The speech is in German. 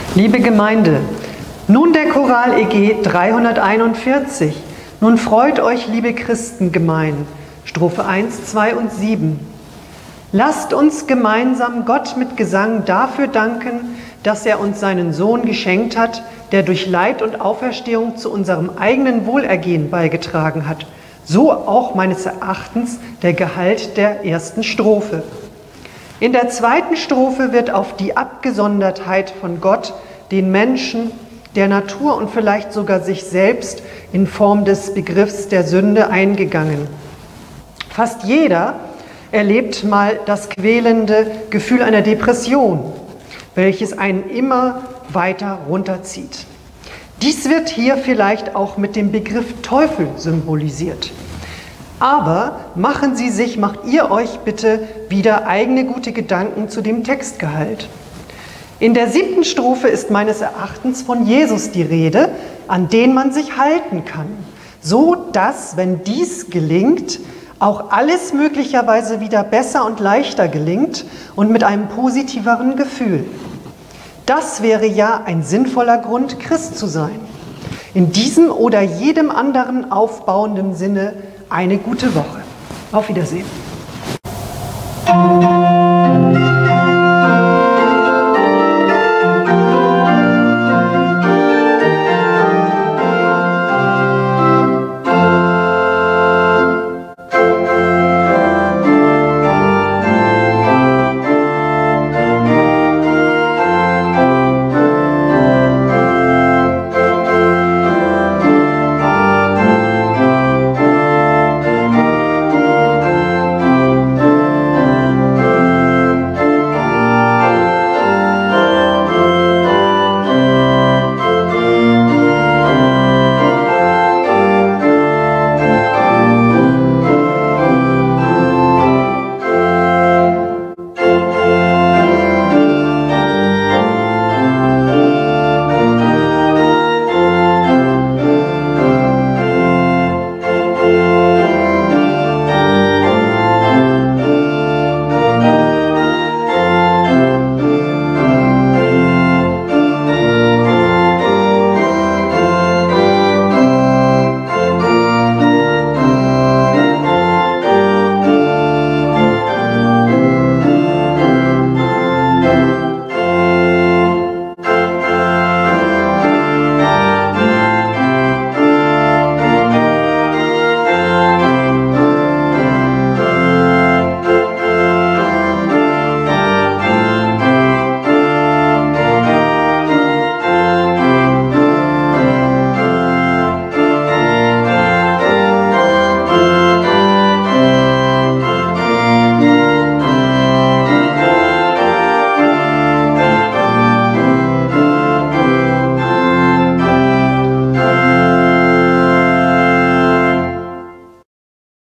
Liebe Gemeinde, nun der Choral EG 341. Nun freut euch, liebe Christengemein. Strophe 1, 2 und 7. Lasst uns gemeinsam Gott mit Gesang dafür danken, dass er uns seinen Sohn geschenkt hat, der durch Leid und Auferstehung zu unserem eigenen Wohlergehen beigetragen hat. So auch meines Erachtens der Gehalt der ersten Strophe. In der zweiten Strophe wird auf die Abgesondertheit von Gott, den Menschen, der Natur und vielleicht sogar sich selbst in Form des Begriffs der Sünde eingegangen. Fast jeder erlebt mal das quälende Gefühl einer Depression, welches einen immer weiter runterzieht. Dies wird hier vielleicht auch mit dem Begriff Teufel symbolisiert. Aber macht ihr euch bitte wieder eigene gute Gedanken zu dem Textgehalt. In der 7. Strophe ist meines Erachtens von Jesus die Rede, an den man sich halten kann, so dass, wenn dies gelingt, auch alles möglicherweise wieder besser und leichter gelingt und mit einem positiveren Gefühl. Das wäre ja ein sinnvoller Grund, Christ zu sein. In diesem oder jedem anderen aufbauenden Sinne eine gute Woche. Auf Wiedersehen.